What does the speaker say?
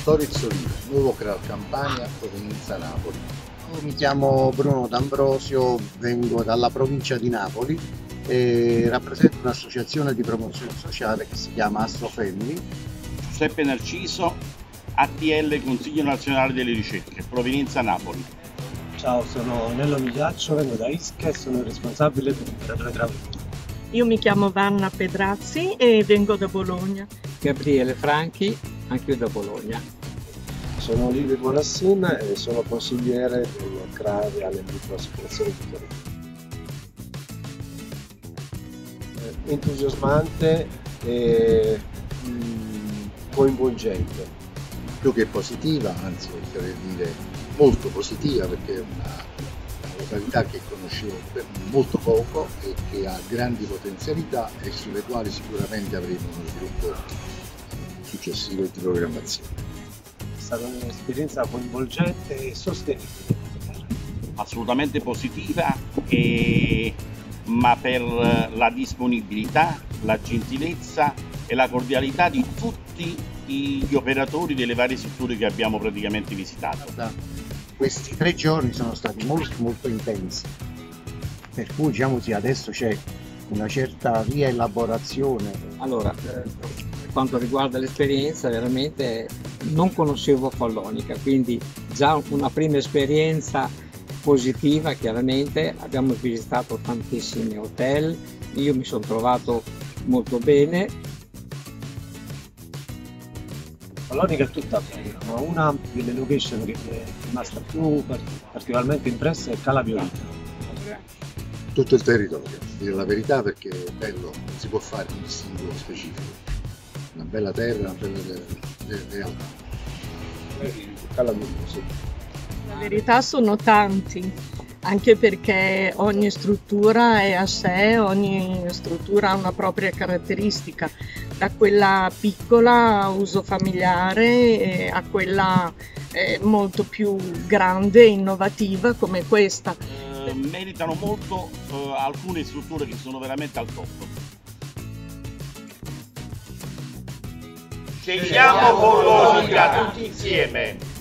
Storiz Olive, Nuovo Kral Campania, provenienza Napoli. Io mi chiamo Bruno D'Ambrosio, vengo dalla provincia di Napoli e rappresento un'associazione di promozione sociale che si chiama Assofemmi. Giuseppe Narciso, ATL Consiglio Nazionale delle Ricerche, provenienza Napoli. Ciao, sono Nello Migliaccio, vengo da Ischia e sono il responsabile per l'operatore idraulico. Io mi chiamo Vanna Pedrazzi e vengo da Bologna. Gabriele Franchi, anche io da Bologna. Sono Livio Bonassin e sono consigliere del CRAVI alle microassicurazioni di Torino. Entusiasmante e coinvolgente. Più che positiva, anzi vorrei dire molto positiva, perché è una località che conoscevo per molto poco e che ha grandi potenzialità e sulle quali sicuramente avremo uno sviluppo successivo di programmazione. È stata un'esperienza coinvolgente e sostenibile. Assolutamente positiva, ma per la disponibilità, la gentilezza e la cordialità di tutti gli operatori delle varie strutture che abbiamo praticamente visitato. Questi 3 giorni sono stati molto intensi, per cui diciamo sì, adesso c'è una certa rielaborazione. Allora, per quanto riguarda l'esperienza, veramente non conoscevo Follonica, quindi già una prima esperienza positiva. Chiaramente abbiamo visitato tantissimi hotel, io mi sono trovato molto bene. Follonica è tutta bella, ma una delle location che mi è rimasta più particolarmente impressa è Cala Violita. Tutto il territorio, dire la verità, perché è bello, non si può fare un distinguo specifico. Una bella terra, una bella realtà. Cala Violita, sì. La verità sono tanti, anche perché ogni struttura è a sé, ogni struttura ha una propria caratteristica, da quella piccola a uso familiare a quella molto più grande e innovativa come questa. Meritano molto alcune strutture che sono veramente al top. Scegliamo Follonica tutti insieme!